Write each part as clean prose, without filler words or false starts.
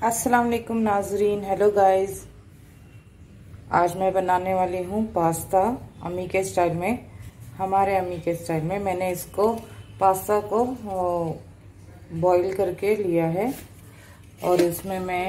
अस्सलाम वालेकुम नाजरीन। हेलो गाइस, आज मैं बनाने वाली हूँ पास्ता अम्मी के स्टाइल में। हमारे अम्मी के स्टाइल में मैंने इसको पास्ता को बॉईल करके लिया है और इसमें मैं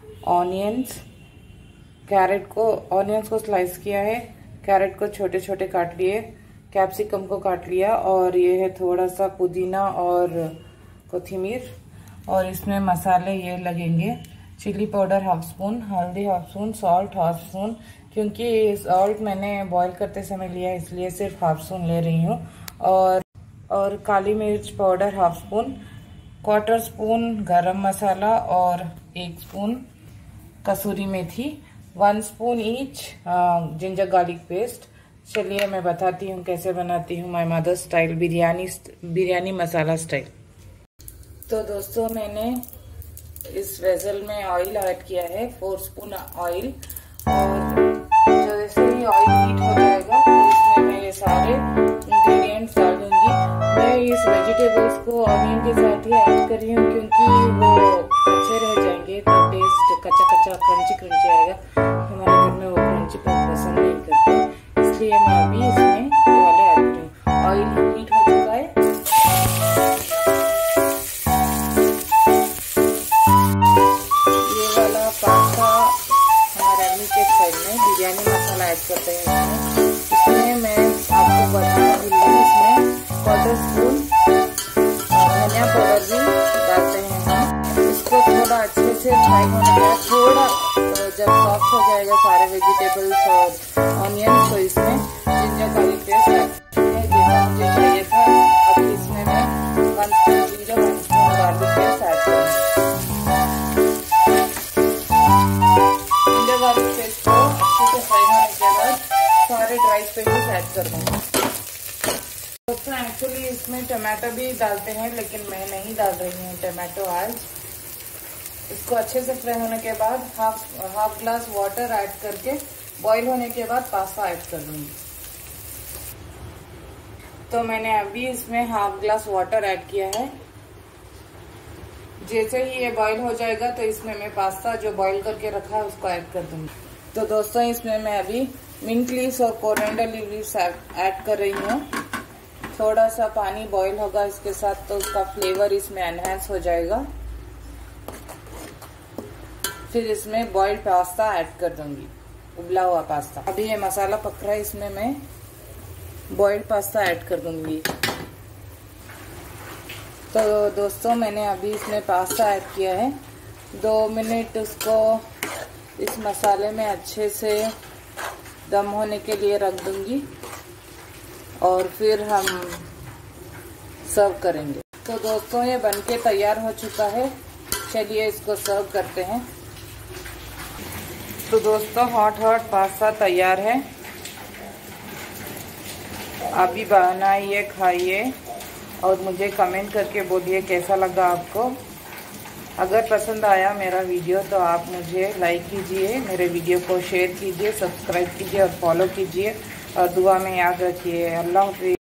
ऑनियंस को स्लाइस किया है, कैरेट को छोटे छोटे काट लिए, कैप्सिकम को काट लिया और ये है थोड़ा सा पुदीना और कोथिमीर। और इसमें मसाले ये लगेंगे: चिली पाउडर हाफ स्पून, हल्दी half spoon, salt half spoon. क्योंकि सॉल्ट मैंने बॉईल करते समय लिया इसलिए सिर्फ हाफ स्पून ले रही हूँ। और काली मिर्च powder half spoon, quarter spoon garam masala और 1 स्पून कसूरी मेथी, 1 spoon each ginger garlic paste. चलिए मैं बताती हूँ कैसे बनाती हूँ my mother style biryani masala style. तो दोस्तों, मैंने इस वेसल में ऑयल ऐड किया है, 4 स्पून ऑयल। और जैसे ही ऑयल हीट हो जाएगा तो इसमें मैं ये सारे इंग्रेडिएंट्स डाल दूंगी। मैं इस वेजिटेबल्स को ऑनियन के साथ ही ऐड कर रही हूँ क्योंकि वो अच्छे रह जाएंगे तो टेस्ट कच्चा क्रंची आएगा। हमारे घर में वो क्रंची पसंद नहीं करते, इसलिए मैं अभी इसमें ये वाले ऐड कर रही हूँ। ऑयल हीट हो चुका है। पास्ता हमारे अम्मी के स्टाइल में बिरयानी मसाला ऐड करते हैं। इसमें मैं आपको बताना भूल गई, इसमें क्वार्टर स्पून धनिया पाउडर भी डालते हैं हम। इसको थोड़ा अच्छे से फ्राई होने के बाद थोड़ा जब सॉफ्ट हो जाएगा सारे वेजिटेबल्स और ऑनियन, तो इसमें जिंजर गार्लिक पेस्ट ऐड है जैसा मुझे चाहिए था। अभी इसमें मैं 1 spoon ginger, 1 spoon garlic paste add करूँगी। गार्लिक पेस्ट को अच्छे से फ्राई होने के बाद सारे ड्राई स्पाइसेस ऐड कर दूंगी। दोस्तों, एक्चुअली इसमें टमाटो भी डालते हैं लेकिन मैं नहीं डाल रही हूँ टमाटो आज। इसको अच्छे से फ्राई होने के बाद हाफ ग्लास वाटर ऐड करके बॉईल होने के बाद पास्ता ऐड कर दूंगी। तो मैंने अभी इसमें हाफ ग्लास वाटर ऐड किया है। जैसे ही ये बॉईल हो जाएगा तो इसमें मैं पास्ता जो बॉईल करके रखा है उसको ऐड कर दूंगी। तो दोस्तों, इसमें मैं अभी मिंट लीव्स और कोरिएंडर लीव्स ऐड कर रही हूँ। थोड़ा सा पानी बॉईल होगा इसके साथ तो उसका फ्लेवर इसमें एनहांस हो जाएगा। फिर इसमें बॉइल्ड पास्ता ऐड कर दूंगी, उबला हुआ पास्ता। अभी ये मसाला पक रहा है, इसमें मैं बॉइल्ड पास्ता ऐड कर दूंगी। तो दोस्तों, मैंने अभी इसमें पास्ता ऐड किया है। 2 मिनट उसको इस मसाले में अच्छे से दम होने के लिए रख दूंगी और फिर हम सर्व करेंगे। तो दोस्तों, ये बनके तैयार हो चुका है। चलिए इसको सर्व करते हैं। तो दोस्तों, हॉट पास्ता तैयार है। अभी बनाइए, खाइए और मुझे कमेंट करके बोलिए कैसा लगा आपको। अगर पसंद आया मेरा वीडियो तो आप मुझे लाइक कीजिए, मेरे वीडियो को शेयर कीजिए, सब्सक्राइब कीजिए और फॉलो कीजिए और दुआ में याद रखिए। अल्लाह हाफ़िज़।